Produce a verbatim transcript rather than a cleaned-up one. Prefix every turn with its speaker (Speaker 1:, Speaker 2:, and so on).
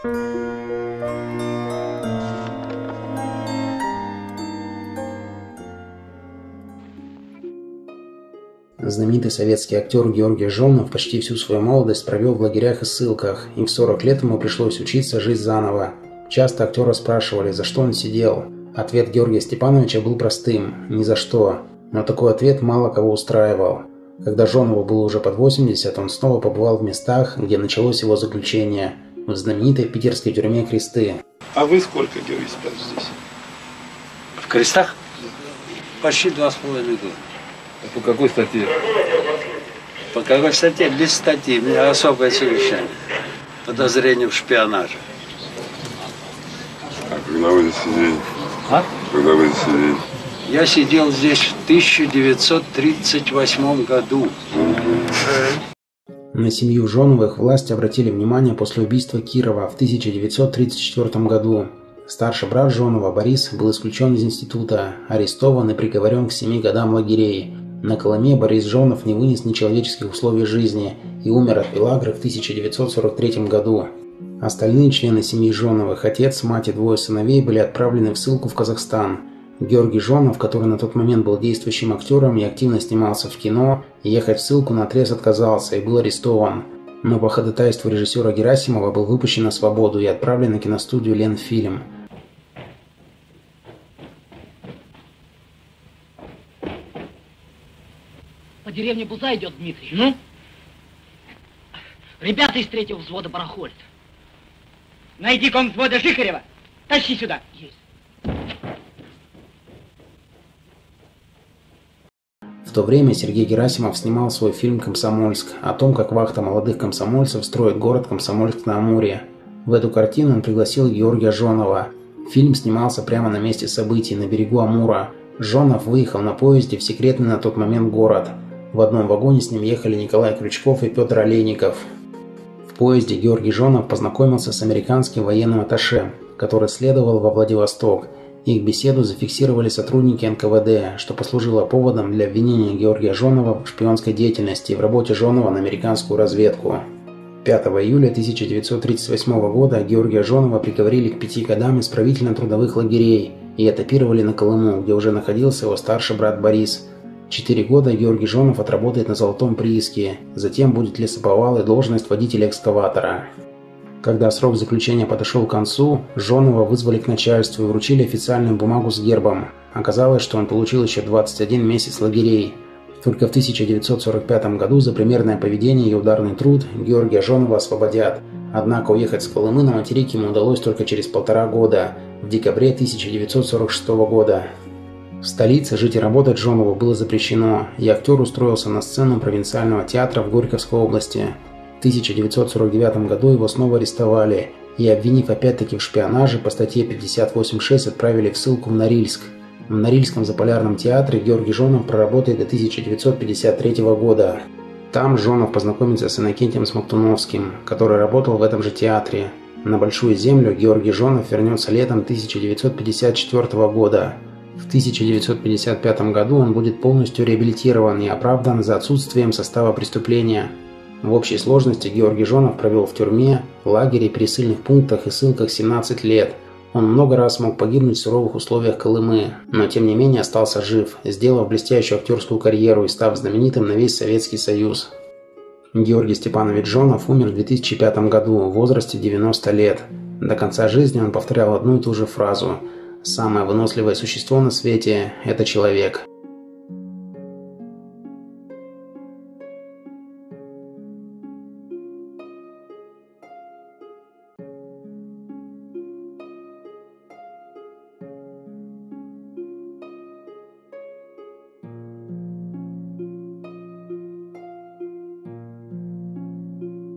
Speaker 1: Знаменитый советский актер Георгий Жонов почти всю свою молодость провел в лагерях и ссылках, и в сорок лет ему пришлось учиться жить заново. Часто актера спрашивали, за что он сидел. Ответ Георгия Степановича был простым – ни за что. Но такой ответ мало кого устраивал. Когда Жонову было уже под восемьдесят, он снова побывал в местах, где началось его заключение – в знаменитой питерской тюрьме Кресты.
Speaker 2: А вы сколько, Георгий Степанович, здесь?
Speaker 3: В Крестах? Почти два с половиной года.
Speaker 4: По какой статье?
Speaker 3: По какой статье? Без статьи. У меня особое совещание. Подозрение в шпионаже.
Speaker 4: А когда вы здесь сидели?
Speaker 3: А?
Speaker 4: Когда вы здесь сидели?
Speaker 3: Я сидел здесь в тысяча девятьсот тридцать восьмом году.
Speaker 1: На семью Жоновых власти обратили внимание после убийства Кирова в тысяча девятьсот тридцать четвёртом году. Старший брат Жонова, Борис, был исключен из института, арестован и приговорен к семи годам лагерей. На Колыме Борис Жонов не вынес нечеловеческих условий жизни и умер от пелагры в тысяча девятьсот сорок третьем году. Остальные члены семьи Жоновых, отец, мать и двое сыновей, были отправлены в ссылку в Казахстан. Георгий Жонов, который на тот момент был действующим актером и активно снимался в кино, ехать в ссылку наотрез отказался и был арестован. Но по ходатайству режиссера Герасимова был выпущен на свободу и отправлен на киностудию «Ленфильм».
Speaker 5: По деревне Буза идет Дмитрий. Ну? Ребята из третьего взвода барахолят. Найди комвзвода Жихарева. Тащи сюда. Есть.
Speaker 1: В то время Сергей Герасимов снимал свой фильм «Комсомольск» о том, как вахта молодых комсомольцев строит город Комсомольск-на-Амуре. В эту картину он пригласил Георгия Жонова. Фильм снимался прямо на месте событий, на берегу Амура. Жонов выехал на поезде в секретный на тот момент город. В одном вагоне с ним ехали Николай Крючков и Петр Олейников. В поезде Георгий Жонов познакомился с американским военным атташе, который следовал во Владивосток. Их беседу зафиксировали сотрудники эн ка вэ дэ, что послужило поводом для обвинения Георгия Жонова в шпионской деятельности и в работе Жонова на американскую разведку. пятого июля тысяча девятьсот тридцать восьмого года Георгия Жонова приговорили к пяти годам исправительно-трудовых лагерей и этапировали на Колыму, где уже находился его старший брат Борис. Четыре года Георгий Жонов отработает на золотом прииске, затем будет лесоповал и должность водителя экскаватора. Когда срок заключения подошел к концу, Жонова вызвали к начальству и вручили официальную бумагу с гербом. Оказалось, что он получил еще двадцать один месяц лагерей. Только в тысяча девятьсот сорок пятом году за примерное поведение и ударный труд Георгия Жонова освободят. Однако уехать с Колымы на материк ему удалось только через полтора года, в декабре тысяча девятьсот сорок шестого года. В столице жить и работать Жонову было запрещено, и актер устроился на сцену провинциального театра в Горьковской области. В тысяча девятьсот сорок девятом году его снова арестовали и, обвинив опять-таки в шпионаже, по статье пятьдесят восемь шесть отправили в ссылку в Норильск. В Норильском заполярном театре Георгий Жонов проработает до тысяча девятьсот пятьдесят третьего года. Там Жонов познакомится с Иннокентием Смоктуновским, который работал в этом же театре. На Большую Землю Георгий Жонов вернется летом тысяча девятьсот пятьдесят четвёртого года. В тысяча девятьсот пятьдесят пятом году он будет полностью реабилитирован и оправдан за отсутствием состава преступления. В общей сложности Георгий Жонов провел в тюрьме, лагере, пересыльных пунктах и ссылках семнадцать лет. Он много раз мог погибнуть в суровых условиях Колымы, но тем не менее остался жив, сделав блестящую актерскую карьеру и став знаменитым на весь Советский Союз. Георгий Степанович Жонов умер в две тысячи пятом году в возрасте девяноста лет. До конца жизни он повторял одну и ту же фразу: «Самое выносливое существо на свете – это человек».